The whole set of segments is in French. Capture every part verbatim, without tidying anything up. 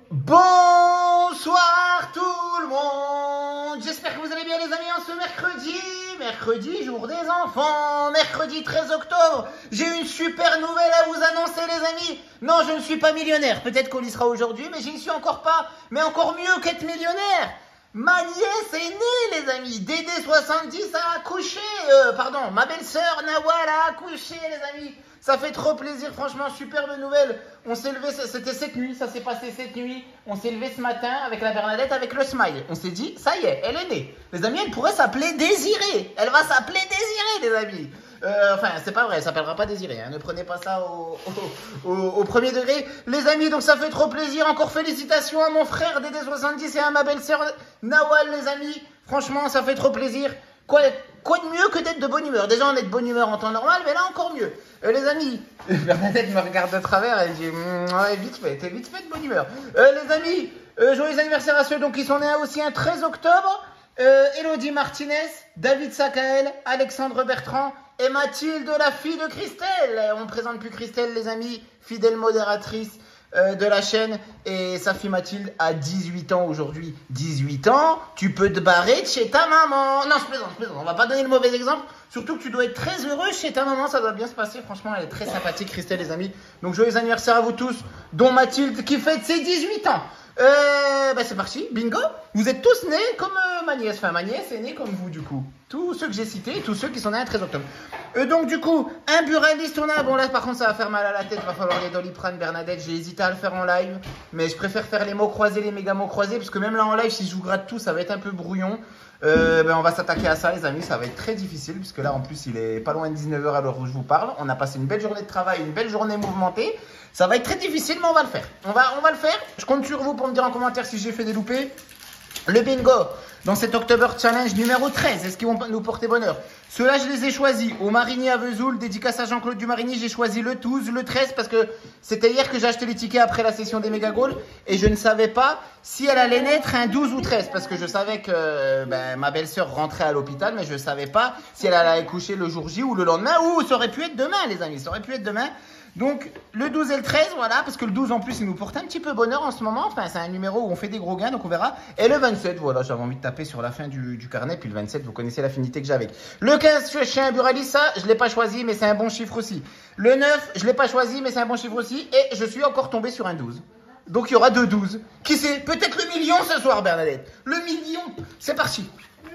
Bonsoir tout le monde. J'espère que vous allez bien les amis en ce mercredi. Mercredi, jour des enfants. Mercredi treize octobre. J'ai une super nouvelle à vous annoncer les amis. Non, je ne suis pas millionnaire. Peut-être qu'on y sera aujourd'hui, mais je n'y suis encore pas. Mais encore mieux qu'être millionnaire. Ma nièce est née les amis. Dédé soixante-dix a accouché. Euh, pardon, ma belle-sœur Nawal a accouché les amis. Ça fait trop plaisir, franchement, superbe nouvelle. On s'est levé, c'était cette nuit, ça s'est passé cette nuit. On s'est levé ce matin avec la Bernadette, avec le smile. On s'est dit, ça y est, elle est née. Les amis, elle pourrait s'appeler Désirée. Elle va s'appeler Désirée, les amis. Euh, enfin, c'est pas vrai, elle s'appellera pas Désirée. Hein. Ne prenez pas ça au, au, au, au premier degré. Les amis, donc ça fait trop plaisir. Encore félicitations à mon frère Dédé soixante-dix et à ma belle-sœur Nawal, les amis. Franchement, ça fait trop plaisir. Quoi, quoi de mieux que d'être de bonne humeur? Déjà, on est de bonne humeur en temps normal, mais là, encore mieux. Euh, les amis, Bernadette me regarde de travers, elle dit mmm, ouais, vite fait, t'es vite fait de bonne humeur. Euh, les amis, euh, joyeux anniversaire à ceux donc, qui sont nés aussi un treize octobre. Euh, Elodie Martinez, David Sakael, Alexandre Bertrand et Mathilde, la fille de Christelle. On ne présente plus Christelle, les amis, fidèle modératrice euh, de la chaîne. Et sa fille Mathilde a dix-huit ans aujourd'hui. dix-huit ans, tu peux te barrer de chez ta maman. Non, je plaisante, je plaisante. On va pas donner le mauvais exemple. Surtout que tu dois être très heureux chez ta maman. Ça doit bien se passer. Franchement, elle est très sympathique, Christelle, les amis. Donc, joyeux anniversaire à vous tous, dont Mathilde qui fête ses dix-huit ans. Euh, bah c'est parti, bingo. Vous êtes tous nés comme euh, ma nièce. Enfin, ma nièce est née comme vous, du coup. Tous ceux que j'ai cités, tous ceux qui sont nés le treize octobre. Euh, donc, du coup, un buraliste, on a. Bon, là, par contre, ça va faire mal à la tête. Va falloir les Doliprane, Bernadette. J'ai hésité à le faire en live. Mais je préfère faire les mots croisés, les méga mots croisés. Parce que même là, en live, si je vous gratte tout, ça va être un peu brouillon. Euh, ben, on va s'attaquer à ça, les amis. Ça va être très difficile. Puisque là, en plus, il est pas loin de dix-neuf heures à l'heure où je vous parle. On a passé une belle journée de travail, une belle journée mouvementée. Ça va être très difficile, mais on va le faire. On va, on va le faire. Je compte sur vous pour me dire en commentaire si j'ai fait des loupés. Le bingo dans cet October Challenge numéro treize, est-ce qu'ils vont nous porter bonheur? Ceux-là, je les ai choisis. Au Marigny à Vesoul, dédicace à Jean-Claude du Marigny, j'ai choisi le douze, le treize, parce que c'était hier que j'ai acheté les tickets après la session des méga goals. Et je ne savais pas si elle allait naître un douze ou treize, parce que je savais que ben, ma belle-sœur rentrait à l'hôpital, mais je ne savais pas si elle allait coucher le jour J ou le lendemain, ou ça aurait pu être demain, les amis, ça aurait pu être demain. Donc, le douze et le treize, voilà, parce que le douze, en plus, il nous porte un petit peu bonheur en ce moment. Enfin, c'est un numéro où on fait des gros gains, donc on verra. Et le vingt-sept, voilà, j'avais envie de taper sur la fin du, du carnet. Puis le vingt-sept, vous connaissez l'affinité que j'ai avec. Le quinze, je suis un buraliste, ça, je ne l'ai pas choisi, mais c'est un bon chiffre aussi. Le neuf, je ne l'ai pas choisi, mais c'est un bon chiffre aussi. Et je suis encore tombé sur un douze. Donc, il y aura deux douze. Qui sait? Peut-être le million ce soir, Bernadette. Le million. C'est parti.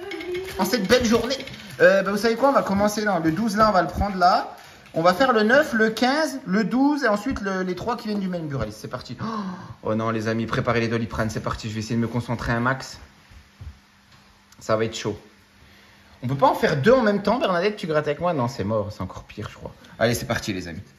En cette belle journée. Euh, bah, vous savez quoi? On va commencer là. Le douze, là, on va le prendre là. On va faire le neuf, le quinze, le douze et ensuite le, les trois qui viennent du même buraliste. C'est parti. Oh non, les amis, préparez les Doliprane. C'est parti. Je vais essayer de me concentrer un max. Ça va être chaud. On peut pas en faire deux en même temps, Bernadette? Tu grattes avec moi? Non, c'est mort. C'est encore pire, je crois. Allez, c'est parti, les amis.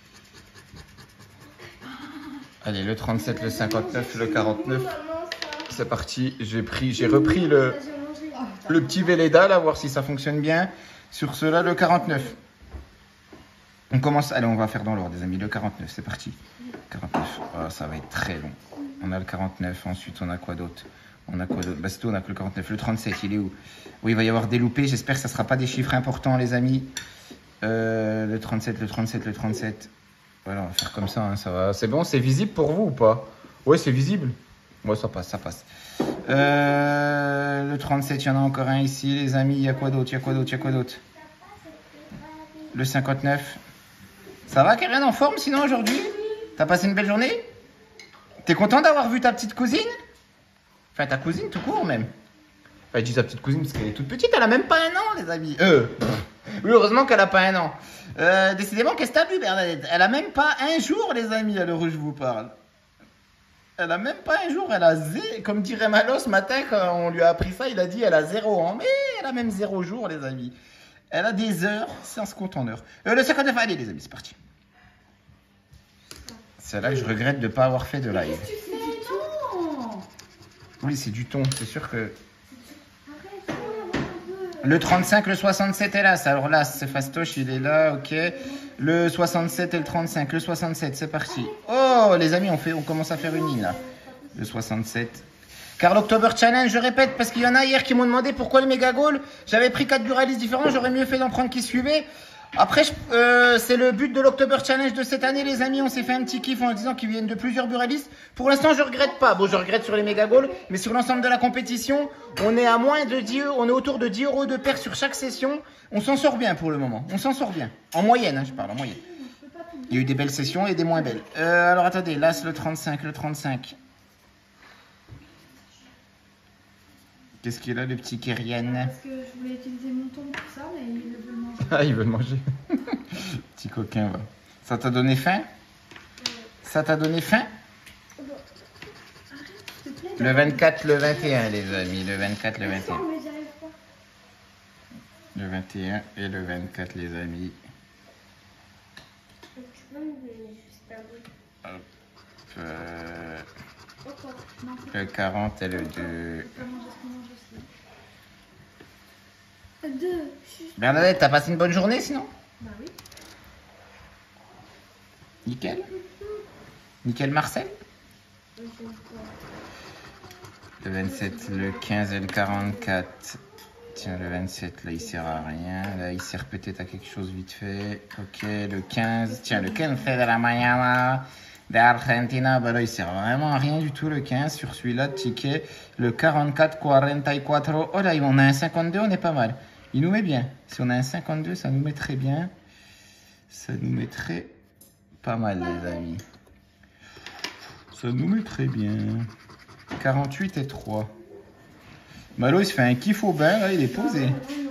Allez, le trente-sept, le cinquante-neuf, le quarante-neuf. C'est parti. J'ai pris, j'ai repris le, le petit Velleda, là, voir si ça fonctionne bien. Sur cela, le quarante-neuf. On commence, allez, on va faire dans l'ordre, des amis. Le quarante-neuf, c'est parti. quarante-neuf, oh, ça va être très long. On a le quarante-neuf, ensuite on a quoi d'autre? On a quoi d'autre? Bah, c'est tout, on a que le quarante-neuf. Le trente-sept, il est où? Oui, il va y avoir des loupés. J'espère que ça ne sera pas des chiffres importants, les amis. Euh, le trente-sept, le trente-sept, le trente-sept. Voilà, on va faire comme ça, hein, ça va. C'est bon, c'est visible pour vous ou pas? Oui, c'est visible. Ouais, ça passe, ça passe. Euh, le trente-sept, il y en a encore un ici, les amis. Il y a quoi d'autre? Il y a quoi d'autre? Il y a quoi d'autre? Le cinquante-neuf. Ça va, Karen, en forme sinon aujourd'hui? T'as passé une belle journée? T'es content d'avoir vu ta petite cousine? Enfin, ta cousine tout court même. Enfin, je dis ta petite cousine parce qu'elle est toute petite, elle a même pas un an, les amis. Euh, oui, heureusement qu'elle a pas un an. Euh, décidément, qu'est-ce que t'as vu, Bernadette? Elle a même pas un jour, les amis, à l'heure où je vous parle. Elle a même pas un jour, elle a zé... Comme dirait Malo ce matin, quand on lui a appris ça, il a dit elle a zéro ans. Mais elle a même zéro jour, les amis. Elle a des heures, ça se compte en heures. Euh, le cinquante-neuf, allez les amis, c'est parti. C'est là que je regrette de ne pas avoir fait de live. Oui, c'est du ton, c'est sûr que... Le trente-cinq, le soixante-sept est là. Alors là, c'est fastoche, il est là, ok. Le soixante-sept et le trente-cinq. Le soixante-sept, c'est parti. Oh, les amis, on, fait, on commence à faire une ligne là. Le soixante-sept... Car l'October Challenge, je répète, parce qu'il y en a hier qui m'ont demandé pourquoi le méga goal. J'avais pris quatre buralistes différents, j'aurais mieux fait d'en prendre qui suivait. Après, euh, c'est le but de l'October Challenge de cette année, les amis. On s'est fait un petit kiff en disant qu'ils viennent de plusieurs buralistes. Pour l'instant, je regrette pas. Bon, je regrette sur les méga goals, mais sur l'ensemble de la compétition, on est à moins de dix euros, on est autour de dix euros de paire sur chaque session. On s'en sort bien pour le moment. On s'en sort bien. En moyenne, hein, je parle, en moyenne. Il y a eu des belles sessions et des moins belles. Euh, alors, attendez, là, c'est le trente-cinq, le trente-cinq. Qu'est-ce qu'il a, le petit Kyrian? Parce que je voulais utiliser mon ton pour ça, mais il veut le manger. Ah, il veut le manger. Petit coquin, va. Ça t'a donné faim? Ça t'a donné faim? Le vingt-quatre, le vingt et un, les amis. Le vingt-quatre, le vingt et un. Le vingt et un et le vingt-quatre, les amis. Hop. Euh... Le quarante et le deux. Bernadette, t'as passé une bonne journée sinon? Bah oui. Nickel. Nickel Marcel. Le vingt-sept, le quinze et le quarante-quatre. Tiens, le vingt-sept, là, il sert à rien. Là, il sert peut-être à quelque chose vite fait. Ok, le quinze. Tiens, le quinze de la mañana d'Argentina. Bah là, il sert vraiment à rien du tout, le quinze. Sur celui-là, ticket. Le quarante-quatre, quarante-quatre. Oh là, on a un cinquante-deux, on est pas mal. Il nous met bien. Si on a un cinquante-deux, ça nous met très bien. Ça nous mettrait pas mal, les amis. Ça nous met très bien. quarante-huit et trois. Malo, il se fait un kiff au bain, là, il est posé.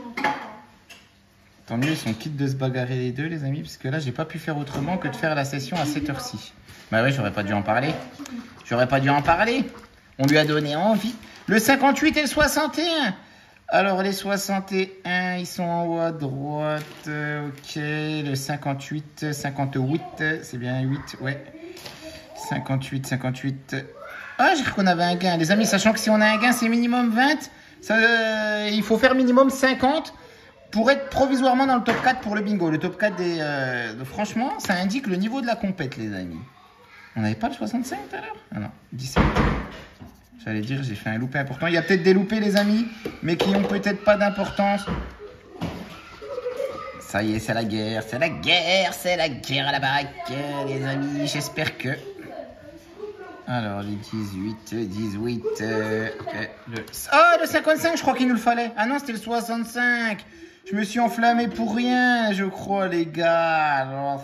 Tant mieux, ils sont quittes de se bagarrer les deux, les amis, parce que là, j'ai pas pu faire autrement que de faire la session à cette heure-ci. Bah ouais, j'aurais pas dû en parler. J'aurais pas dû en parler. On lui a donné envie. Le cinquante-huit et le soixante et un. Alors, les soixante et un, ils sont en haut à droite. Ok, le cinquante-huit, cinquante-huit, c'est bien huit, ouais. cinquante-huit, cinquante-huit. Ah, j'ai cru qu'on avait un gain. Les amis, sachant que si on a un gain, c'est minimum vingt. Ça, euh, il faut faire minimum cinquante pour être provisoirement dans le top quatre pour le bingo. Le top quatre, des, euh, franchement, ça indique le niveau de la compète, les amis. On n'avait pas le soixante-cinq tout à l'heure? Ah non, dix-sept. J'allais dire, j'ai fait un loupé important. Il y a peut-être des loupés, les amis, mais qui n'ont peut-être pas d'importance. Ça y est, c'est la guerre, c'est la guerre, c'est la guerre à la baraque, les amis. J'espère que... Alors, les dix-huit, dix-huit... Euh, le... Ah, le cinquante-cinq, je crois qu'il nous le fallait. Ah non, c'était le soixante-cinq. Je me suis enflammé pour rien, je crois, les gars. Los,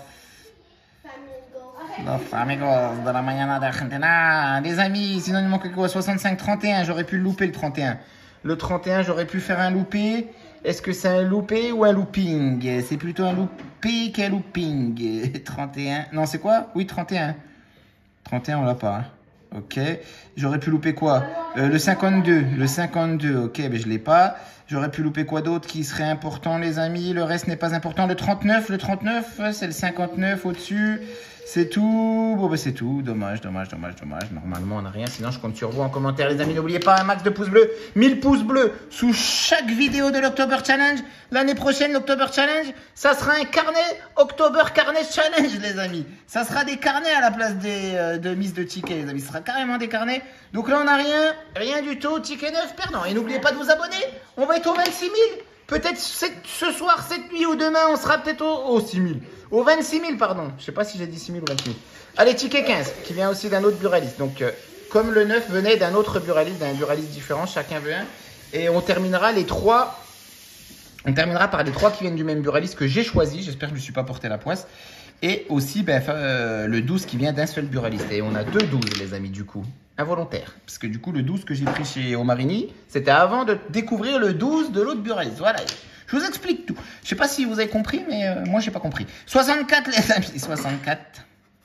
Los amigos de la mañana d'Argentina. Les amis, sinon il manque quoi? soixante-cinq, trente et un. J'aurais pu le louper, le trente et un. Le trente et un, j'aurais pu faire un loupé. Est-ce que c'est un loupé ou un looping? C'est plutôt un loupé qu'un looping. trente et un. Non, c'est quoi? Oui, trente et un. trente et un, on l'a pas. Hein. Ok. J'aurais pu louper quoi? euh, Le cinquante-deux. Le cinquante-deux, ok, mais je l'ai pas. J'aurais pu louper quoi d'autre qui serait important, les amis? Le reste n'est pas important. Le trente-neuf, le trente-neuf, c'est le cinquante-neuf au-dessus. C'est tout. Bon, bah, c'est tout. Dommage, dommage, dommage, dommage. Normalement, on n'a rien. Sinon, je compte sur vous en commentaire, les amis. N'oubliez pas un max de pouces bleus. mille pouces bleus sous chaque vidéo de l'October Challenge. L'année prochaine, l'October Challenge, ça sera un carnet October Carnet Challenge, les amis. Ça sera des carnets à la place des, euh, de mise de tickets, les amis. Ce sera carrément des carnets. Donc là, on n'a rien. Rien du tout. Ticket neuf, perdant. Et n'oubliez pas de vous abonner. On va être aux vingt-six mille. Peut-être ce soir, cette nuit ou demain, on sera peut-être au, au six mille. Au vingt-six mille, pardon. Je sais pas si j'ai dit six mille ou vingt-six mille. Allez, ticket quinze, qui vient aussi d'un autre buraliste. Donc, euh, comme le neuf venait d'un autre buraliste, d'un buraliste différent, chacun veut un. Et on terminera les trois. On terminera par les trois qui viennent du même buraliste que j'ai choisi. J'espère que je ne me suis pas porté la poisse. Et aussi ben, euh, le douze qui vient d'un seul buraliste. Et on a deux douze, les amis, du coup. Involontaire. Parce que du coup, le douze que j'ai pris chez Omarini, c'était avant de découvrir le douze de l'autre buraliste. Voilà. Je vous explique tout. Je sais pas si vous avez compris, mais euh, moi, j'ai pas compris. soixante-quatre, les amis. soixante-quatre.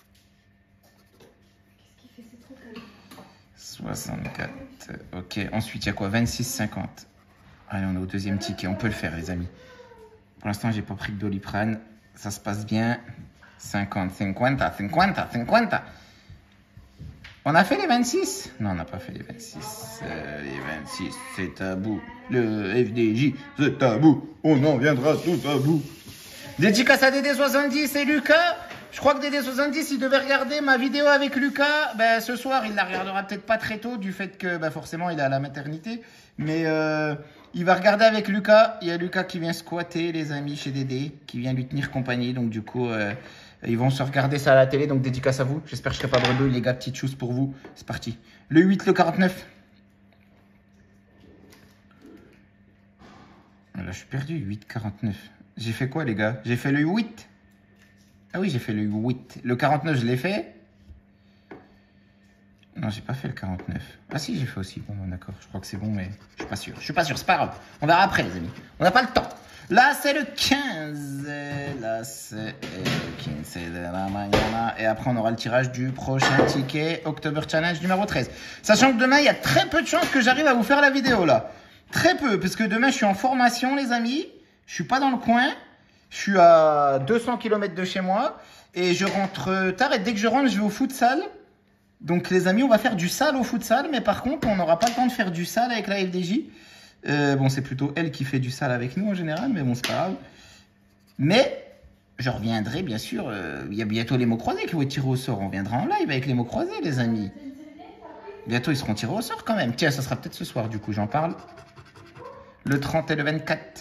soixante-quatre. Ok. Ensuite, il y a quoi? vingt-six, cinquante. Allez, on est au deuxième ticket. On peut le faire, les amis. Pour l'instant, j'ai pas pris de Doliprane. Ça se passe bien. cinquante, cinquante, cinquante, cinquante. On a fait les vingt-six? Non, on n'a pas fait les vingt-six. Euh, les vingt-six, c'est tabou. Le F D J, c'est tabou. On en viendra tous à bout. Dédicace à D D soixante-dix et Lucas. Je crois que Dédé soixante-dix, il devait regarder ma vidéo avec Lucas. Ben, ce soir, il la regardera peut-être pas très tôt du fait que ben, forcément, il est à la maternité. Mais euh, il va regarder avec Lucas. Il y a Lucas qui vient squatter, les amis, chez Dédé, qui vient lui tenir compagnie. Donc du coup, euh, ils vont se regarder ça à la télé. Donc dédicace à vous. J'espère que je serai pas bredouille, les gars. Petite chose pour vous. C'est parti. Le huit, le quarante-neuf. Là, je suis perdu. huit, quarante-neuf. J'ai fait quoi, les gars? J'ai fait le huit. Ah oui, j'ai fait le huit. Le quarante-neuf, je l'ai fait. Non, j'ai pas fait le quarante-neuf. Ah si, j'ai fait aussi. Bon, d'accord. Je crois que c'est bon, mais je suis pas sûr. Je suis pas sûr. C'est pas grave. On verra après, les amis. On n'a pas le temps. Là, c'est le quinze. Là, c'est le quinze de la mañana. Et après, on aura le tirage du prochain ticket October Challenge numéro treize. Sachant que demain, il y a très peu de chances que j'arrive à vous faire la vidéo, là. Très peu, parce que demain, je suis en formation, les amis. Je suis pas dans le coin. Je suis à deux cents kilomètres de chez moi. Et je rentre tard. Et dès que je rentre, je vais au futsal. Donc, les amis, on va faire du sale au futsal. Mais par contre, on n'aura pas le temps de faire du sale avec la F D J. Euh, bon, c'est plutôt elle qui fait du sale avec nous en général. Mais bon, c'est pas grave. Mais je reviendrai, bien sûr. Euh, il y a bientôt les mots croisés qui vont être tirés au sort. On viendra en live avec les mots croisés, les amis. Bientôt, ils seront tirés au sort quand même. Tiens, ça sera peut-être ce soir, du coup, j'en parle. Le trente et le vingt-quatre.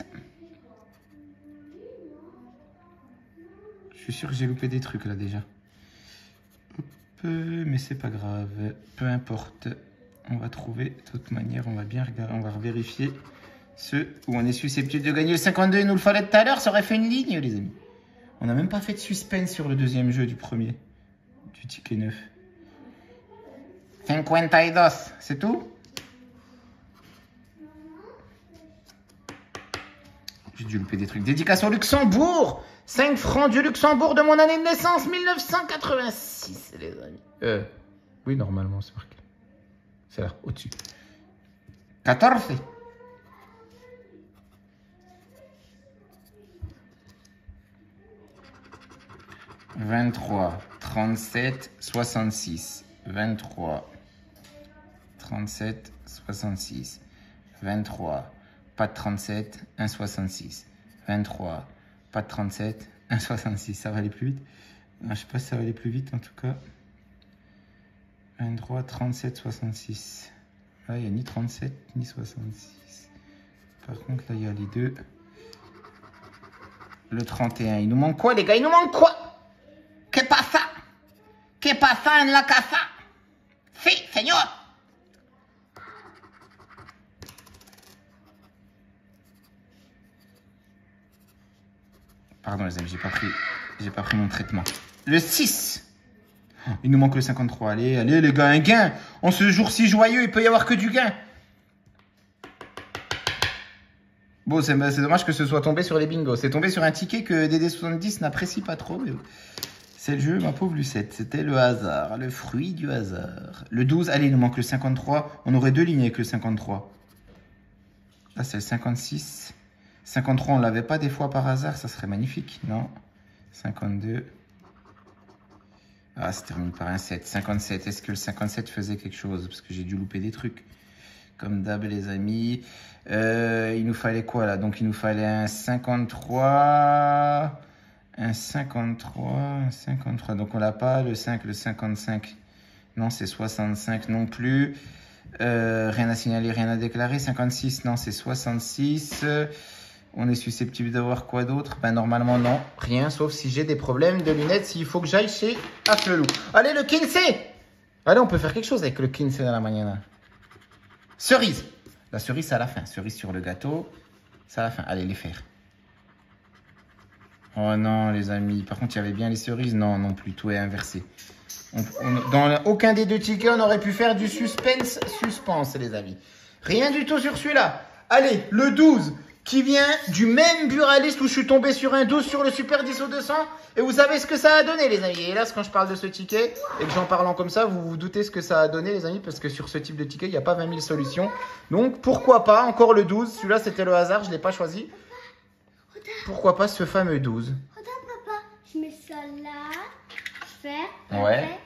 Je suis sûr que j'ai loupé des trucs là déjà. Hop, mais c'est pas grave. Peu importe. On va trouver. De toute manière, on va bien regarder. On va vérifier ceux où on est susceptible de gagner. Le cinquante-deux, il nous le fallait tout à l'heure. Ça aurait fait une ligne, les amis. On n'a même pas fait de suspense sur le deuxième jeu du premier. Du ticket neuf. cinquante-deux, c'est tout? J'ai dû louper des trucs. Dédicace au Luxembourg. cinq francs du Luxembourg de mon année de naissance, mille neuf cent quatre-vingt-six, les amis. Euh, oui, normalement, c'est marqué. C'est là, au-dessus. quatorze. vingt-trois, trente-sept, soixante-six. vingt-trois, trente-sept, soixante-six. vingt-trois. Pas de trente-sept, un virgule soixante-six. vingt-trois, pas de trente-sept, un virgule soixante-six. Ça va aller plus vite? Non, je sais pas si ça va aller plus vite en tout cas. vingt-trois, trente-sept, soixante-six. Là, il n'y a ni trente-sept, ni soixante-six. Par contre, là, il y a les deux. Le trente et un. Il nous manque quoi, les gars? Il nous manque quoi? Que pasa? Que pasa en la casa? Si, señor. Pardon les amis, j'ai pas pris, j'ai pas pris mon traitement. Le six. Oh, il nous manque le cinquante-trois. Allez, allez les gars, un gain. En ce jour si joyeux, il peut y avoir que du gain. Bon, c'est dommage que ce soit tombé sur les bingos. C'est tombé sur un ticket que Dédé soixante-dix n'apprécie pas trop. Mais c'est le jeu, ma pauvre Lucette. C'était le hasard, le fruit du hasard. Le douze, allez, il nous manque le cinquante-trois. On aurait deux lignes avec le cinquante-trois. Là, c'est le cinquante-six. cinquante-trois, on ne l'avait pas des fois par hasard, ça serait magnifique, non? cinquante-deux. Ah, ça termine par un sept. cinquante-sept, est-ce que le cinquante-sept faisait quelque chose? Parce que j'ai dû louper des trucs. Comme d'hab, les amis. Euh, il nous fallait quoi, là? Donc, il nous fallait un cinquante-trois. Un cinquante-trois. Un cinquante-trois. Donc, on l'a pas. Le cinq, le cinquante-cinq. Non, c'est soixante-cinq non plus. Euh, rien à signaler, rien à déclarer. cinquante-six, non, c'est soixante-six. On est susceptible d'avoir quoi d'autre? Ben normalement non, rien, sauf si j'ai des problèmes de lunettes, s'il faut que j'aille chez Afflelou. Allez, le quinze. Allez, on peut faire quelque chose avec le quinze dans la mañana. Cerise. La cerise, c'est à la fin. Cerise sur le gâteau, c'est à la fin. Allez, les faire. Oh non, les amis. Par contre, il y avait bien les cerises. Non, non plus, tout est inversé. On, on, dans aucun des deux tickets, on aurait pu faire du suspense, suspense, les amis. Rien du tout sur celui-là. Allez, le douze. Qui vient du même buraliste où je suis tombé sur un douze sur le Super dix au deux cents. Et vous savez ce que ça a donné, les amis. Et hélas, quand je parle de ce ticket et que j'en parlant comme ça, vous vous doutez ce que ça a donné, les amis. Parce que sur ce type de ticket, il n'y a pas vingt mille solutions. Donc, pourquoi pas, encore le douze. Celui-là, c'était le hasard, je ne l'ai pas choisi. Pourquoi pas ce fameux douze. Regarde, papa, je mets ça là. Je fais. Ouais. Après.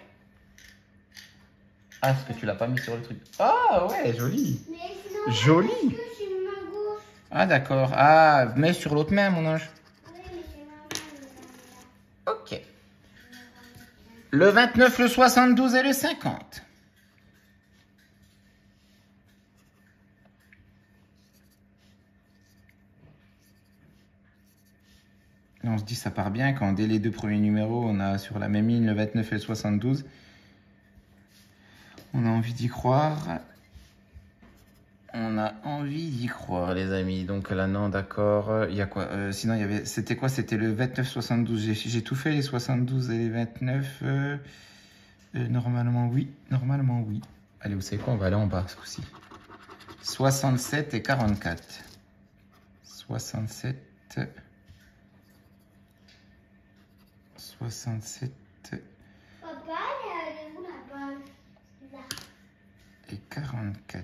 Ah, est-ce que tu l'as pas mis sur le truc? Ah, ouais, joli. Mais sinon, Joli. parce que j'ai une main gauche. Ah, d'accord. Ah, mets sur l'autre main, mon ange. Oui, mais c'est ma main. Ok. Le vingt-neuf, le soixante-douze et le cinquante. Là, on se dit ça part bien quand dès les deux premiers numéros, on a sur la même ligne le vingt-neuf et le soixante-douze. On a envie d'y croire. On a envie d'y croire, les amis. Donc là, non, d'accord. Il y a quoi euh, Sinon, il y avait. C'était quoi? C'était le vingt-neuf soixante-douze. J'ai tout fait, les soixante-douze et les vingt-neuf. Euh, euh, normalement, oui. Normalement, oui. Allez, vous savez quoi? On va aller en bas ce coup-ci. soixante-sept et quarante-quatre. soixante-sept. soixante-sept. Papa, elle est où la balle? Là. Et quarante-quatre.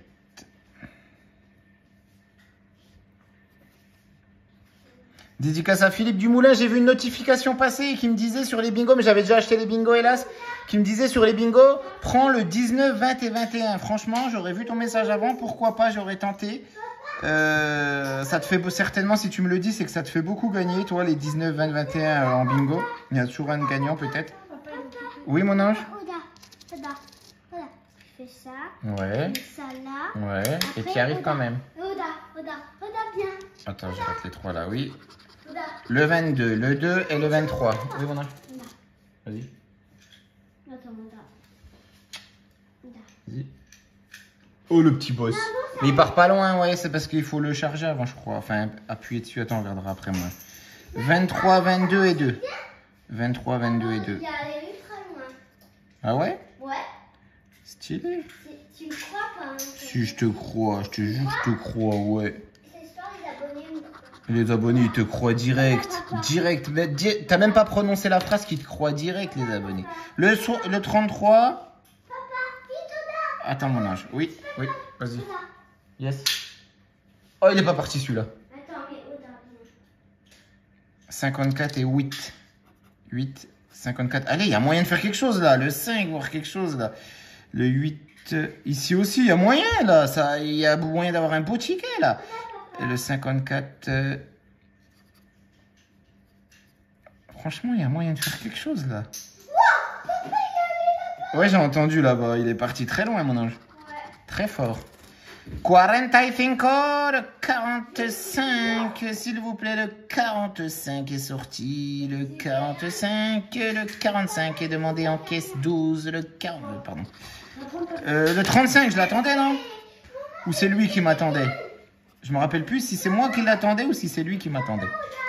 Dédicace à Philippe Dumoulin, j'ai vu une notification passer qui me disait sur les bingos, mais j'avais déjà acheté les bingos hélas, qui me disait sur les bingos, prends le dix-neuf, vingt et vingt et un. Franchement, j'aurais vu ton message avant, pourquoi pas, j'aurais tenté. Euh, ça te fait certainement, si tu me le dis, c'est que ça te fait beaucoup gagner, toi, les dix-neuf, vingt, vingt et un en bingo. Il y a toujours un gagnant peut-être. Oui, mon ange? Regarde, regarde, regarde. Je fais ça. Ouais. Je fais ça là. Ouais. Après, Et tu y arrives quand même. Regarde, regarde, regarde bien. Attends, je rate les trois là, oui. Regarde. Le vingt-deux, le deux et le vingt-trois. Oui, mon ange? Regarde. Vas-y. Attends, regarde. Regarde. Vas-y. Oh, le petit boss. Mais il part pas loin, ouais, c'est parce qu'il faut le charger avant, je crois. Enfin, appuyer dessus, attends, on regardera après moi. vingt-trois, vingt-deux et deux. vingt-trois, vingt-deux et deux. Il est allé ultra loin. Ah ouais? Ouais. Stylé. Tu me crois pas, hein? Si, je te crois, je te jure, je te crois, ouais. C'est histoire, les abonnés me croient. Les abonnés, ils te croient direct. Direct. Di T'as même pas prononcé la phrase qu'ils te croient direct, les abonnés. Le, so le trente-trois. Attends, mon ange. Oui, oui, vas-y. Yes. Oh, il est pas parti celui-là. Attends, mais regarde. cinquante-quatre et huit. huit, cinquante-quatre. Allez, il y a moyen de faire quelque chose là. Le cinq, voir quelque chose là. Le huit. Ici aussi, il y a moyen là. Ça, il y a moyen d'avoir un beau ticket là. Et le cinquante-quatre. Euh... Franchement, il y a moyen de faire quelque chose là. Ouais, j'ai entendu là-bas. Il est parti très loin, mon ange. Ouais. Très fort. quarante-cinq, le quarante-cinq, s'il vous plaît, le quarante-cinq est sorti, le quarante-cinq, le quarante-cinq est demandé en caisse douze, le quarante, pardon. Euh, le trente-cinq, je l'attendais, non? Ou c'est lui qui m'attendait? Je me rappelle plus si c'est moi qui l'attendais ou si c'est lui qui m'attendait.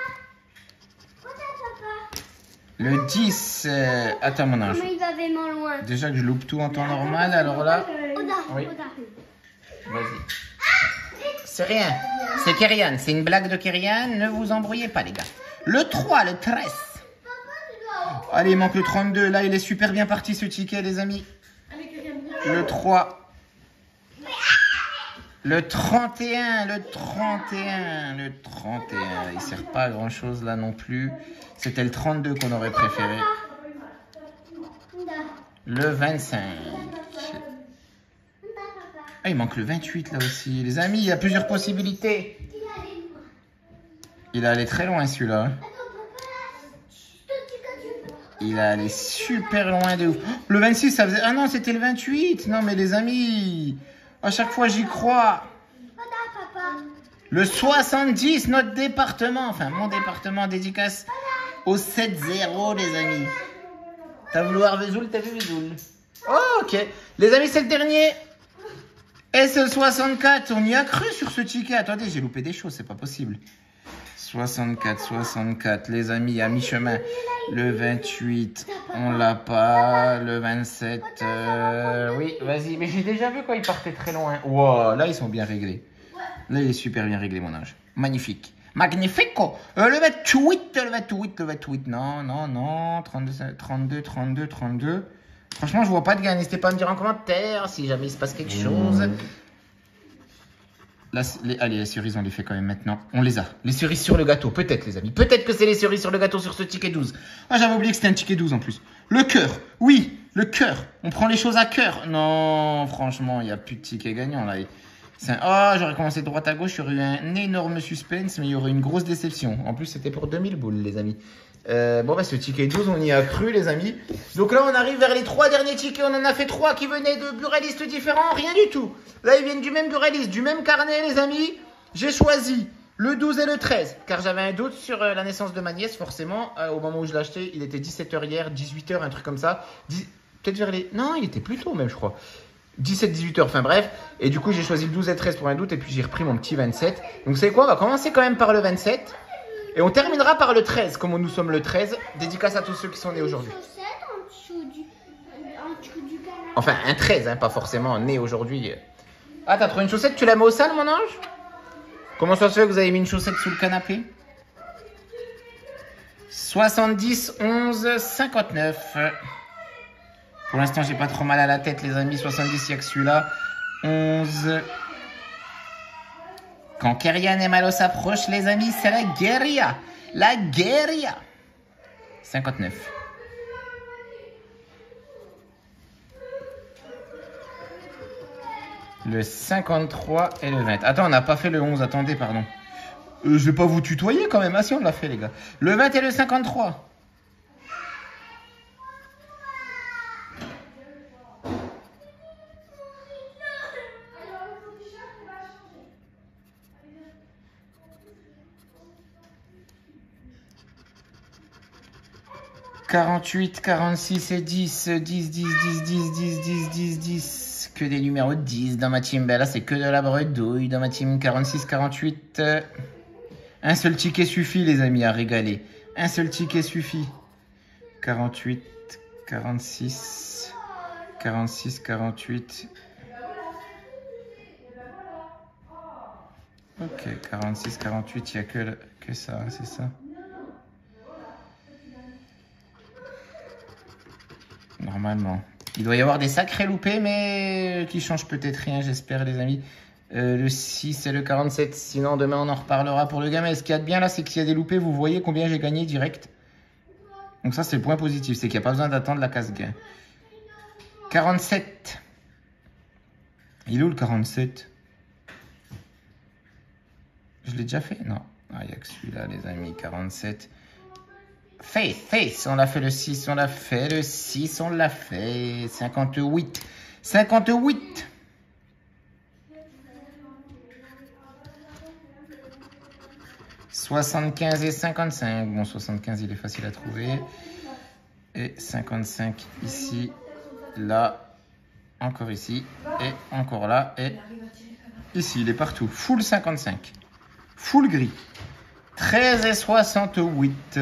Le dix, euh... attends mon ange. Mais il va vraiment loin. Déjà que je loupe tout en temps normal, alors là... Regarde, Oui. regarde. Vas-y. C'est rien. C'est Kerian. C'est une blague de Kerian. Ne vous embrouillez pas, les gars. Le trois, le treize. Allez, il manque le trente-deux. Là, il est super bien parti, ce ticket, les amis. Le trois. Le trente et un. Le trente et un. Le trente et un. Il ne sert pas à grand-chose, là, non plus. C'était le trente-deux qu'on aurait préféré. Le vingt-cinq. Ah, il manque le vingt-huit là aussi. Les amis, il y a plusieurs possibilités. Il est allé très loin celui-là. Il est allé super loin de ouf. Oh, le vingt-six, ça faisait... Ah non, c'était le vingt-huit. Non, mais les amis, à chaque fois, j'y crois. Le soixante-dix, notre département. Enfin, mon département, dédicace au sept zéro, les amis. T'as voulu voir Vesoul, t'as vu Vesoul. Oh, ok. Les amis, c'est le dernier. S soixante-quatre, on y a cru sur ce ticket. Attendez, j'ai loupé des choses, c'est pas possible. soixante-quatre, soixante-quatre, les amis, à mi-chemin. Le vingt-huit, on l'a pas. Le vingt-sept, euh, oui, vas-y. Mais j'ai déjà vu quand il partait très loin. Wow, là, ils sont bien réglés. Là, il est super bien réglé, mon âge. Magnifique. Magnifico. Euh, le vingt-huit, le vingt-huit, le vingt-huit. Non, non, non. trente-deux, trente-deux, trente-deux, trente-deux. Franchement, je vois pas de gain. N'hésitez pas à me dire en commentaire si jamais il se passe quelque chose. Là, les, allez, les cerises, on les fait quand même maintenant. On les a. Les cerises sur le gâteau. Peut-être, les amis. Peut-être que c'est les cerises sur le gâteau sur ce ticket douze. Ah, j'avais oublié que c'était un ticket douze en plus. Le cœur. Oui, le cœur. On prend les choses à cœur. Non, franchement, il n'y a plus de ticket gagnant là. Un... Oh, j'aurais commencé de droite à gauche. Il y aurait eu un énorme suspense, mais il y aurait une grosse déception. En plus, c'était pour deux mille boules, les amis. Euh, bon, bah, ce ticket douze, on y a cru, les amis. Donc là, on arrive vers les trois derniers tickets. On en a fait trois qui venaient de buralistes différents. Rien du tout. Là, ils viennent du même buraliste, du même carnet, les amis. J'ai choisi le douze et le treize, car j'avais un doute sur euh, la naissance de ma nièce, forcément. Euh, au moment où je l'ai acheté, il était dix-sept heures hier, dix-huit heures, un truc comme ça. dix... Peut-être vers les... Non, il était plus tôt même, je crois. dix-sept dix-huit heures, enfin bref. Et du coup, j'ai choisi le douze et le treize pour un doute. Et puis, j'ai repris mon petit vingt-sept. Donc, vous savez quoi? On va commencer quand même par le vingt-sept. Et on terminera par le treize, comme nous sommes le treize. Dédicace à tous ceux qui sont nés aujourd'hui. Enfin, un treize, hein, pas forcément né aujourd'hui. Ah, t'as trouvé une chaussette? Tu la mets au sale, mon ange? Comment ça se fait que vous avez mis une chaussette sous le canapé? soixante-dix, onze, cinquante-neuf. Pour l'instant, j'ai pas trop mal à la tête, les amis. soixante-dix, il n'y a que celui-là. onze. Quand Kerian et Malo s'approchent, les amis, c'est la guérilla. La guérilla. cinquante-neuf. Le cinquante-trois et le vingt. Attends, on n'a pas fait le onze. Attendez, pardon. Euh, je vais pas vous tutoyer quand même. Ah si, on l'a fait, les gars. Le vingt et le cinquante-trois. quarante-huit, quarante-six et dix, dix, dix, dix, dix, dix, dix, dix, dix. Que des numéros de dix dans ma team. Ben là, c'est que de la bredouille dans ma team. quarante-six, quarante-huit. Un seul ticket suffit, les amis, à régaler. Un seul ticket suffit. quarante-huit, quarante-six, quarante-six, quarante-huit. Ok, quarante-six, quarante-huit, il n'y a que, que ça, hein, c'est ça. Normalement. Il doit y avoir des sacrés loupés, mais qui changent peut-être rien, j'espère, les amis. Euh, le six et le quarante-sept. Sinon, demain, on en reparlera pour le gamin. Et ce qu'il y a de bien, là, c'est que s'il y a des loupés, vous voyez combien j'ai gagné direct. Donc ça, c'est le point positif. C'est qu'il n'y a pas besoin d'attendre la case gain. quarante-sept. Il est où, le quarante-sept? Je l'ai déjà fait? Non. Ah, il n'y a que celui-là, les amis. quarante-sept. Face, face, on l'a fait le six, on l'a fait le six, on l'a fait. cinquante-huit. cinquante-huit. soixante-quinze et cinquante-cinq. Bon, soixante-quinze, il est facile à trouver. Et cinquante-cinq ici, là, encore ici, et encore là, et ici, il est partout. Full cinquante-cinq. Full gris. treize et soixante-huit.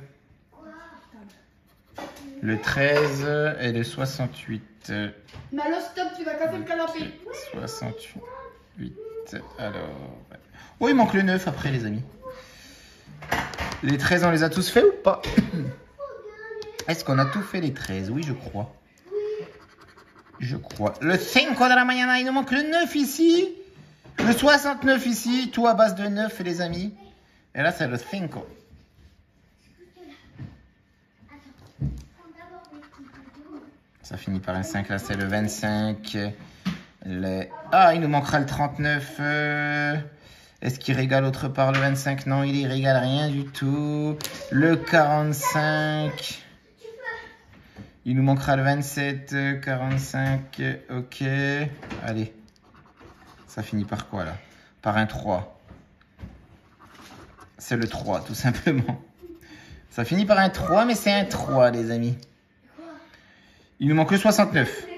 Le treize et le soixante-huit. Malo, stop, tu vas casser le canapé. soixante-huit. Alors. Oh, il manque le neuf après, les amis. Les treize, on les a tous fait ou pas? Est-ce qu'on a tout fait, les treize? Oui, je crois. Je crois. Le cinq de la mañana, il nous manque le neuf ici. Le soixante-neuf ici. Tout à base de neuf, les amis. Et là, c'est le cinq. Ça finit par un cinq, là, c'est le vingt-cinq. Le... Ah, il nous manquera le trente-neuf. Euh... Est-ce qu'il régale autre part le vingt-cinq? Non, il y régale rien du tout. Le quarante-cinq. Il nous manquera le vingt-sept, quarante-cinq. Ok. Allez. Ça finit par quoi, là? Par un trois. C'est le trois, tout simplement. Ça finit par un trois, mais c'est un trois, les amis. Il nous manque le soixante-neuf.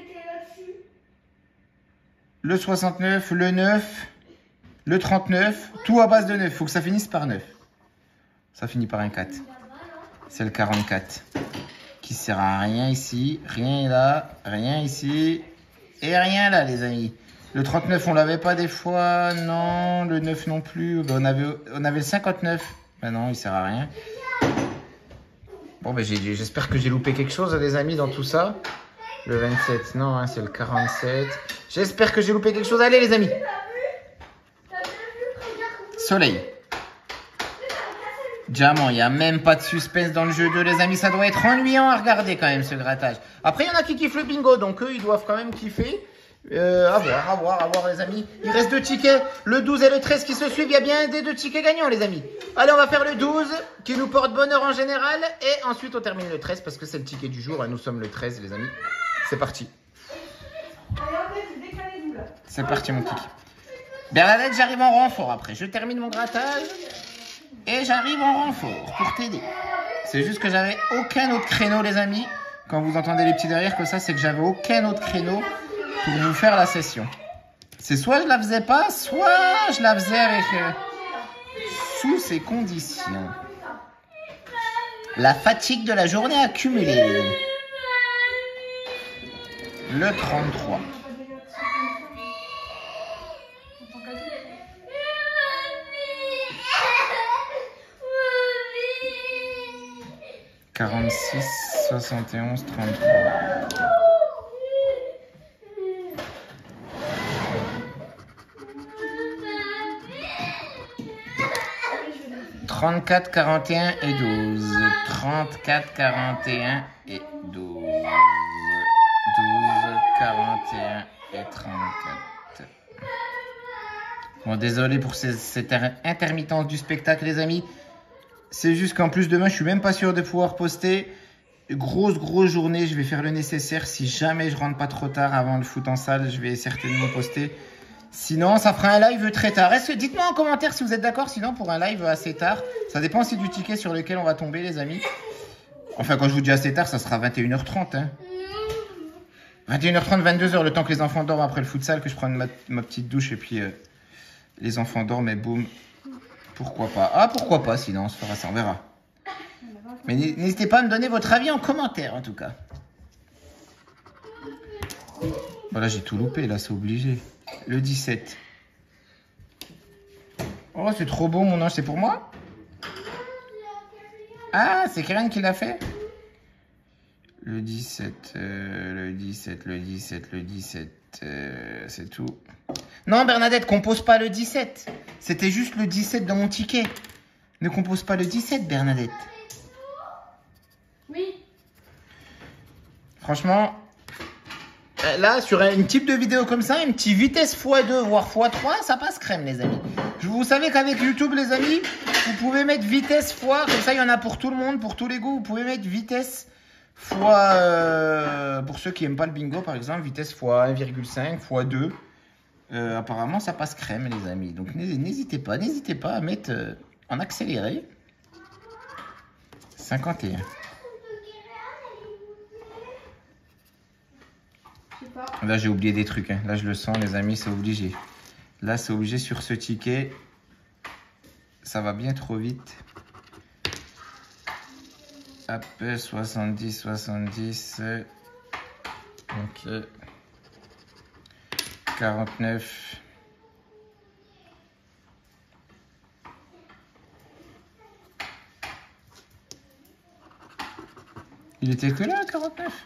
Le soixante-neuf, le neuf, le trente-neuf. Tout à base de neuf. Il faut que ça finisse par neuf. Ça finit par un quatre. C'est le quarante-quatre. Qui sert à rien ici. Rien là. Rien ici. Et rien là, les amis. Le trente-neuf, on l'avait pas des fois. Non. Le neuf non plus. Ben, on, avait, on avait le cinquante-neuf. Ben non, il sert à rien. Bon, ben j'espère que j'ai loupé quelque chose, les amis, dans tout ça. Le vingt-sept, non, hein, c'est le quarante-sept. J'espère que j'ai loupé quelque chose. Allez, les amis. Soleil. Diamant, il n'y a même pas de suspense dans le jeu deux, les amis. Ça doit être ennuyant à regarder quand même, ce grattage. Après, il y en a qui kiffent le bingo, donc eux, ils doivent quand même kiffer. Euh, à voir, à voir, à voir les amis. Il reste deux tickets, le douze et le treize qui se suivent. Il y a bien des deux tickets gagnants les amis. Allez, on va faire le douze qui nous porte bonheur en général. Et ensuite on termine le treize parce que c'est le ticket du jour. Nous sommes le treize les amis. C'est parti. C'est parti mon kiki. Bernadette, j'arrive en renfort après. Je termine mon grattage. Et j'arrive en renfort pour t'aider. C'est juste que j'avais aucun autre créneau les amis. Quand vous entendez les petits derrière que ça, c'est que j'avais aucun autre créneau pour vous faire la session. C'est soit je la faisais pas, soit je la faisais avec euh, sous ces conditions. La fatigue de la journée accumulée. Le trente-trois. quarante-six, soixante et onze, trente-trois. trente-quatre, quarante et un et douze. trente-quatre, quarante et un et douze. douze, quarante et un et trente-quatre. Bon, désolé pour ces, cette intermittence du spectacle, les amis. C'est juste qu'en plus, demain, je suis même pas sûr de pouvoir poster. Grosse, grosse journée. Je vais faire le nécessaire. Si jamais je rentre pas trop tard avant le foot en salle, je vais certainement poster. Sinon, ça fera un live très tard. Est-ce que dites-moi en commentaire si vous êtes d'accord. Sinon, pour un live assez tard, ça dépend aussi du ticket sur lequel on va tomber, les amis. Enfin, quand je vous dis assez tard, ça sera vingt et une heures trente. Hein. vingt et une heures trente, vingt-deux heures, le temps que les enfants dorment après le futsal, que je prenne ma, ma petite douche et puis euh, les enfants dorment et boum. Pourquoi pas? Ah, pourquoi pas, sinon on se fera ça, on verra. Mais n'hésitez pas à me donner votre avis en commentaire, en tout cas. Voilà, j'ai tout loupé, là, c'est obligé. Le dix-sept. Oh, c'est trop beau, mon ange, c'est pour moi? Ah, c'est Karen qui l'a fait? Le dix-sept, euh, le dix-sept, le dix-sept, le dix-sept, euh, c'est tout. Non, Bernadette, compose pas le dix-sept. C'était juste le dix-sept dans mon ticket. Ne compose pas le dix-sept, Bernadette. Oui. Franchement, là, sur une type de vidéo comme ça, une petite vitesse fois deux, voire fois trois, ça passe crème, les amis. Vous savez qu'avec YouTube, les amis, vous pouvez mettre vitesse fois, comme ça, il y en a pour tout le monde, pour tous les goûts. Vous pouvez mettre vitesse fois, euh, pour ceux qui n'aiment pas le bingo, par exemple, vitesse fois un virgule cinq, fois deux. Euh, apparemment, ça passe crème, les amis. Donc, n'hésitez pas, n'hésitez pas à mettre euh, en accéléré. cinquante et un. Je sais pas. Là, j'ai oublié des trucs. Hein. Là, je le sens, les amis, c'est obligé. Là, c'est obligé sur ce ticket. Ça va bien trop vite. Hop, soixante-dix, soixante-dix. Ok. quarante-neuf. Il était que là, quarante-neuf.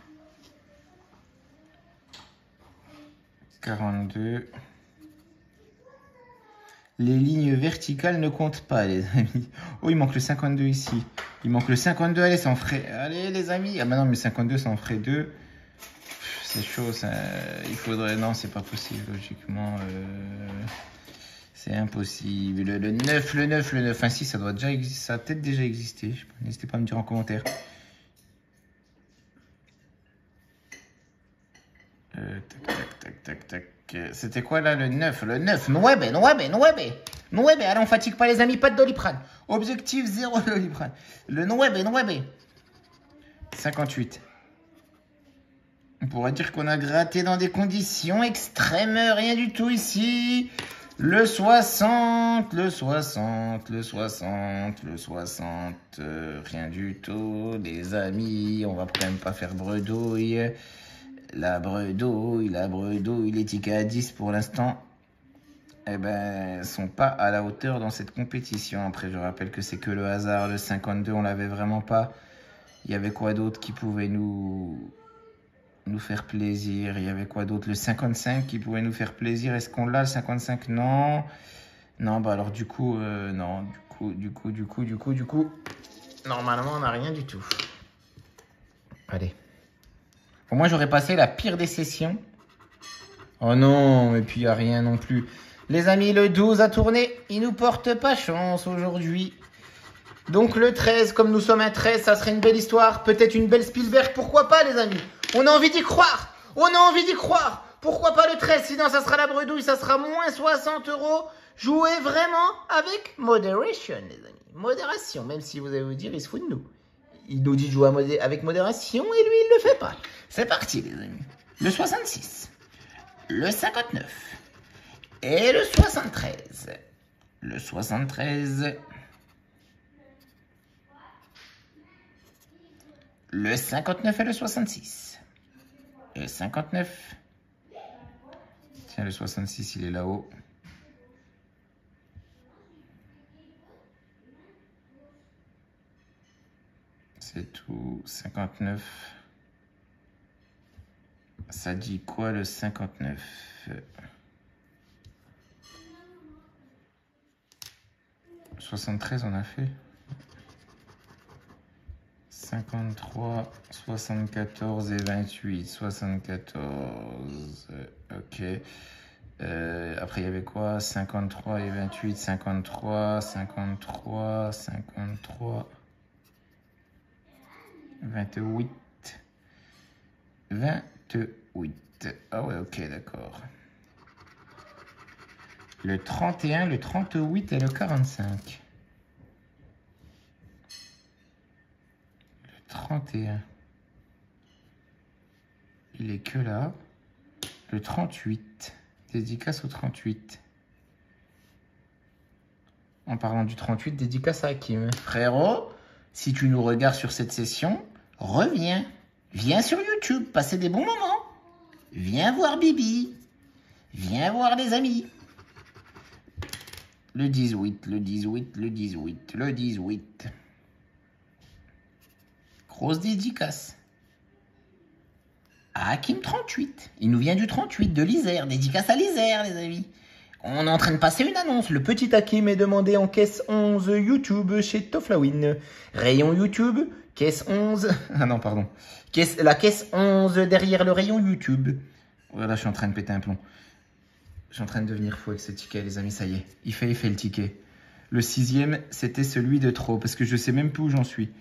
quarante-deux. Les lignes verticales ne comptent pas, les amis. Oh, il manque le cinquante-deux ici. Il manque le cinquante-deux. Allez, ça en ferait... Allez, les amis. Ah, bah non, mais cinquante-deux, ça en ferait deux. C'est chaud, ça. Il faudrait... Non, c'est pas possible, logiquement. Euh... C'est impossible. Le, le neuf, le neuf, le neuf. Enfin, si, ça doit déjà exister. Ça a peut-être déjà existé. N'hésitez pas à me dire en commentaire. Euh, tac, tac, tac, tac, tac. C'était quoi là le neuf? Le neuf. Nueve, nueve, nueve. Nueve. Allez, on fatigue pas les amis, pas de doliprane. Objectif zéro doliprane. Le nueve, nueve. cinquante-huit. On pourrait dire qu'on a gratté dans des conditions extrêmes. Rien du tout ici. Le soixante, le soixante, le soixante, le soixante. Euh, rien du tout, les amis. On va quand même pas faire bredouille. La bredouille, la bredouille, les tickets à dix pour l'instant, eh ben, sont pas à la hauteur dans cette compétition. Après, je rappelle que c'est que le hasard. Le cinquante-deux, on l'avait vraiment pas. Il y avait quoi d'autre qui pouvait nous, nous faire plaisir? Il y avait quoi d'autre? Le cinquante-cinq qui pouvait nous faire plaisir. Est-ce qu'on l'a, le cinquante-cinq? Non. Non, bah alors du coup, euh, non. Du coup, du coup, du coup, du coup, du coup, normalement, on n'a rien du tout. Allez. Pour moi, j'aurais passé la pire des sessions Oh non, et puis il n'y a rien non plus. Les amis, le douze a tourné. Il nous porte pas chance aujourd'hui. Donc le treize, comme nous sommes un treize, ça serait une belle histoire. Peut-être une belle Spielberg, pourquoi pas les amis? On a envie d'y croire. On a envie d'y croire. Pourquoi pas le treize? Sinon ça sera la bredouille, ça sera moins soixante euros. Jouez vraiment avec moderation les amis. Modération, même si vous allez vous dire, il se fout de nous. Il nous dit de jouer modé avec modération et lui, il ne le fait pas. C'est parti, les amis. Le soixante-six, le cinquante-neuf et le soixante-treize. Le soixante-treize, le cinquante-neuf et le soixante-six. Le cinquante-neuf. Tiens, le soixante-six, il est là-haut. C'est tout. cinquante-neuf. Ça dit quoi le cinquante-neuf? soixante-treize on a fait. cinquante-trois, soixante-quatorze et vingt-huit. soixante-quatorze. Ok. Euh, après il y avait quoi? cinquante-trois et vingt-huit. cinquante-trois, cinquante-trois, cinquante-trois. vingt-huit. vingt-huit. Ah ouais, ok, d'accord. Le trente et un, le trente-huit et le quarante-cinq. Le trente et un. Il est que là. Le trente-huit. Dédicace au trente-huit. En parlant du trente-huit, dédicace à Hakim. Frérot, si tu nous regardes sur cette session, reviens. Viens sur YouTube, passer des bons moments. Viens voir Bibi. Viens voir les amis. Le dix-huit, le dix-huit, le dix-huit, le dix-huit. Grosse dédicace. À Hakim trente-huit. Il nous vient du trente-huit, de l'Isère. Dédicace à l'Isère, les amis. On est en train de passer une annonce. Le petit Hakim est demandé en caisse onze YouTube chez Toflawin. Rayon YouTube, caisse onze. Ah non, pardon. Caisse, la caisse onze derrière le rayon YouTube. Voilà, je suis en train de péter un plomb. Je suis en train de devenir fou avec ce ticket, les amis, ça y est. Il fait effet le ticket. Le sixième, c'était celui de trop, parce que je sais même plus où j'en suis.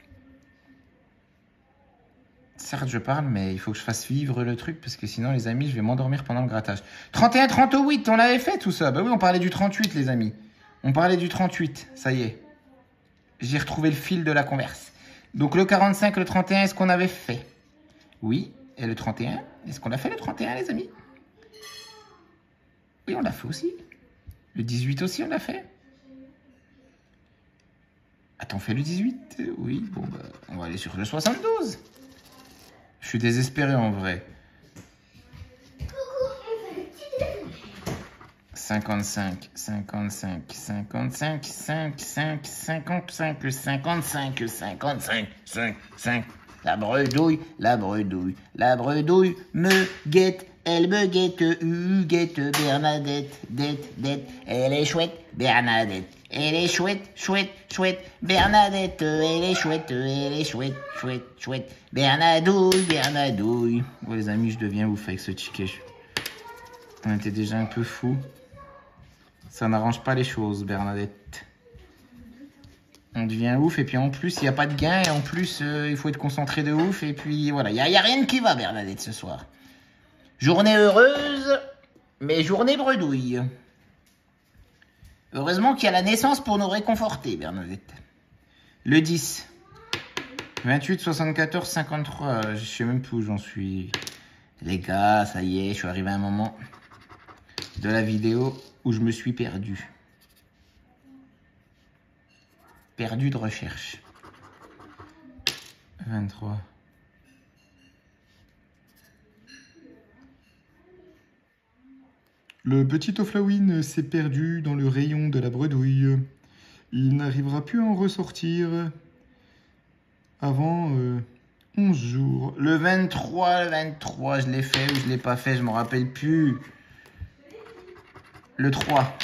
Certes, je parle, mais il faut que je fasse vivre le truc, parce que sinon, les amis, je vais m'endormir pendant le grattage. trente et un, trente-huit, on avait fait tout ça. Bah oui, on parlait du trente-huit, les amis. On parlait du trente-huit, ça y est. J'ai retrouvé le fil de la converse. Donc le quarante-cinq, le trente et un, est-ce qu'on avait fait? Oui. Et le trente et un, est-ce qu'on a fait le trente et un, les amis? Oui, on l'a fait aussi. Le dix-huit aussi, on l'a fait. Attends, on fait le dix-huit? Oui, bon, bah, on va aller sur le soixante-douze. Je suis désespéré en vrai. cinquante-cinq, cinquante-cinq, cinquante-cinq, cinq, cinq, cinquante-cinq, cinquante-cinq, cinquante-cinq, cinq, cinq. La bredouille, la bredouille, la bredouille me guette. Elle me guette, Huguette, Bernadette, dette, dette. Elle est chouette, Bernadette. Elle est chouette, chouette, chouette. Bernadette, elle est chouette, elle est chouette, chouette, chouette. Bernadouille, Bernadouille. Bon, les amis, je deviens ouf avec ce ticket. On était déjà un peu fou. Ça n'arrange pas les choses, Bernadette. On devient ouf, et puis en plus, il n'y a pas de gain, et en plus, euh, il faut être concentré de ouf, et puis voilà, il n'y a, y a rien qui va, Bernadette, ce soir. Journée heureuse, mais journée bredouille. Heureusement qu'il y a la naissance pour nous réconforter, Bernadette. Le dix. vingt-huit, soixante-quatorze, cinquante-trois. Je sais même plus où j'en suis. Les gars, ça y est, je suis arrivé à un moment de la vidéo où je me suis perdu. Perdu de recherche. vingt-trois. Le petit Toflawin s'est perdu dans le rayon de la bredouille. Il n'arrivera plus à en ressortir avant euh, onze jours. Le vingt-trois, le vingt-trois, je l'ai fait ou je l'ai pas fait, je m'en rappelle plus. Le trois.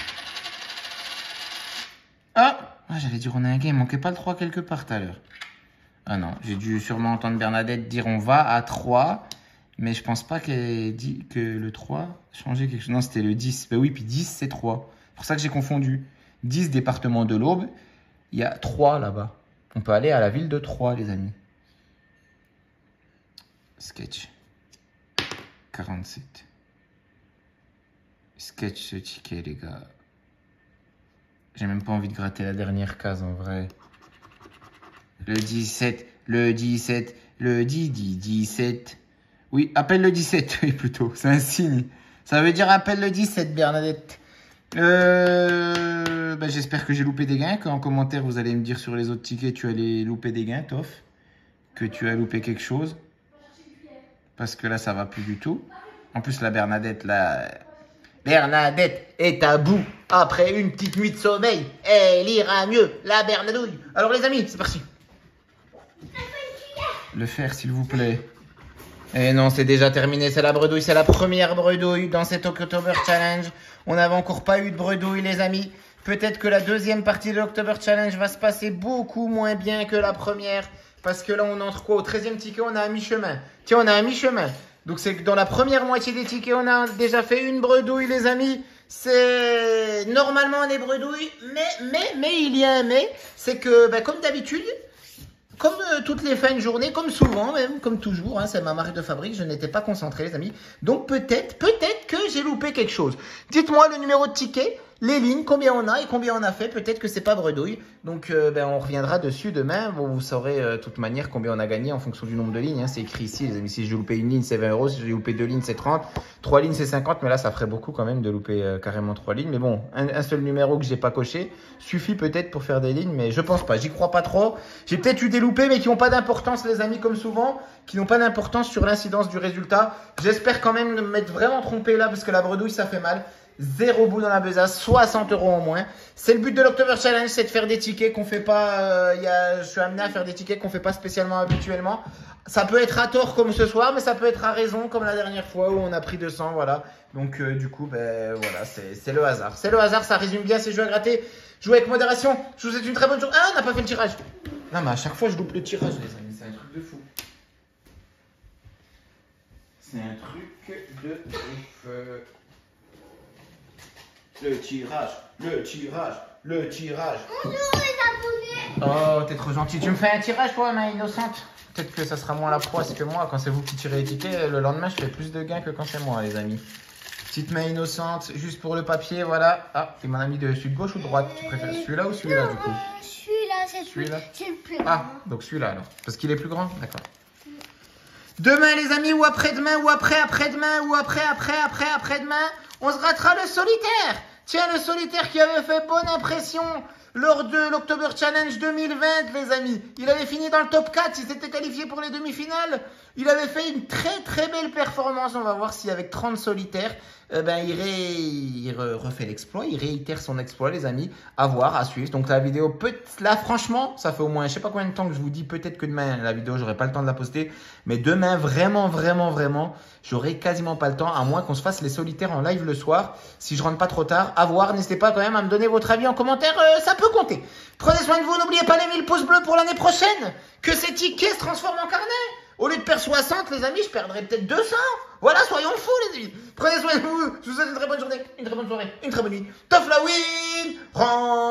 Ah, ah j'allais dire on a un game, il manquait pas le trois quelque part tout à l'heure. Ah non, j'ai dû sûrement entendre Bernadette dire on va à trois. Mais je pense pas qu'elle ait dit que le trois changeait quelque chose. Non, c'était le dix. Ben oui, puis dix, c'est trois. C'est pour ça que j'ai confondu. dix, département de l'Aube. Il y a Troyes là-bas. On peut aller à la ville de Troyes, les amis. Sketch. quarante-sept. Sketch ce ticket, les gars. J'ai même pas envie de gratter la dernière case, en vrai. Le dix-sept, le dix-sept, le dix, dix, dix-sept. Oui, appelle le dix-sept, oui, plutôt. C'est un signe. Ça veut dire appelle le dix-sept, Bernadette. Euh, ben, j'espère que j'ai loupé des gains. Qu'en commentaire, vous allez me dire sur les autres tickets, tu allais louper des gains, Toff. Que tu as loupé quelque chose. Parce que là, ça va plus du tout. En plus, la Bernadette, là... Bernadette est à bout. Après une petite nuit de sommeil, elle ira mieux, la Bernadouille. Alors, les amis, c'est parti. Le faire, s'il vous plaît. Et non, c'est déjà terminé, c'est la bredouille, c'est la première bredouille dans cet October Challenge. On n'avait encore pas eu de bredouille, les amis. Peut-être que la deuxième partie de l'October Challenge va se passer beaucoup moins bien que la première. Parce que là, on entre quoi? Au treizième ticket, on a un mi-chemin. Tiens, on a un mi-chemin. Donc, c'est que dans la première moitié des tickets, on a déjà fait une bredouille, les amis. C'est normalement des bredouilles, mais, mais, mais, il y a un mais. C'est que, ben, comme d'habitude... Comme euh, toutes les fins de journée, comme souvent même, comme toujours, hein, c'est ma marque de fabrique, je n'étais pas concentré les amis. Donc peut-être, peut-être que j'ai loupé quelque chose. Dites-moi le numéro de ticket, les lignes, combien on a et combien on a fait. Peut-être que c'est pas bredouille. Donc euh, ben, on reviendra dessus demain. Bon, vous saurez euh, de toute manière combien on a gagné en fonction du nombre de lignes. Hein. C'est écrit ici les amis. Si j'ai loupé une ligne, c'est vingt euros. Si j'ai loupé deux lignes, c'est trente. Trois lignes, c'est cinquante. Mais là, ça ferait beaucoup quand même de louper euh, carrément trois lignes. Mais bon, un, un seul numéro que j'ai pas coché suffit peut-être pour faire des lignes. Mais je pense pas. J'y crois pas trop. J'ai peut-être eu des loupés, mais qui n'ont pas d'importance, les amis, comme souvent. Qui n'ont pas d'importance sur l'incidence du résultat. J'espère quand même ne m'être vraiment trompé là, parce que la bredouille, ça fait mal. Zéro bout dans la besace, soixante euros en moins. C'est le but de l'October Challenge, c'est de faire des tickets qu'on fait pas. Euh, y a, je suis amené à faire des tickets qu'on fait pas spécialement habituellement. Ça peut être à tort comme ce soir, mais ça peut être à raison comme la dernière fois où on a pris deux cents, voilà. Donc euh, du coup, ben voilà, c'est le hasard. C'est le hasard, ça résume bien ces jeux à gratter. Jouez avec modération. Je vous souhaite une très bonne journée. Ah, on n'a pas fait le tirage. Non, mais à chaque fois, je loupe le tirage, les amis. C'est un truc de fou. C'est un truc de ouf. Le tirage, le tirage, le tirage. Bonjour les abonnés. Oh, t'es trop gentil. Tu me fais un tirage, toi, main innocente? Peut-être que ça sera moins la proie que moi. Quand c'est vous qui tirez les tickets, le lendemain, je fais plus de gains que quand c'est moi, les amis. Petite main innocente, juste pour le papier, voilà. Ah, t'es mon ami de celui de gauche ou de droite? Tu préfères celui-là ou celui-là, du coup? Celui-là, c'est Celui-là. C'est le plus Ah, donc celui-là, alors. Parce qu'il est plus grand? D'accord. Demain, les amis, ou après-demain, ou après, après-demain, ou après, après, après, après-demain, on se grattera le solitaire. Tiens, le solitaire qui avait fait bonne impression lors de l'October Challenge deux mille vingt, les amis. Il avait fini dans le top quatre, il s'était qualifié pour les demi-finales. Il avait fait une très très belle performance. On va voir si avec trente solitaires, euh, ben, il, ré... il re... refait l'exploit, il réitère son exploit, les amis. À voir, à suivre. Donc la vidéo, peut... là franchement, ça fait au moins, je sais pas combien de temps que je vous dis, peut-être que demain, la vidéo, j'aurai pas le temps de la poster. Mais demain, vraiment, vraiment, vraiment, j'aurai quasiment pas le temps, à moins qu'on se fasse les solitaires en live le soir. Si je rentre pas trop tard, à voir. N'hésitez pas quand même à me donner votre avis en commentaire, euh, ça peut compter. Prenez soin de vous, n'oubliez pas les mille pouces bleus pour l'année prochaine. Que ces tickets se transforment en carnet. Au lieu de perdre soixante, les amis, je perdrai peut-être deux cents. Voilà, soyons fous, les amis. Prenez soin de vous. Je vous souhaite une très bonne journée, une très bonne soirée, une très bonne nuit. Toff la win.